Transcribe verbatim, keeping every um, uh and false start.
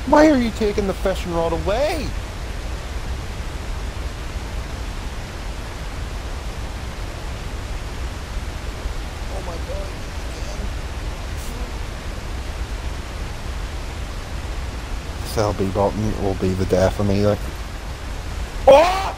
Why are you taking the fishing rod away? Oh my god, again. This L B button will be the death of me, like. Oh!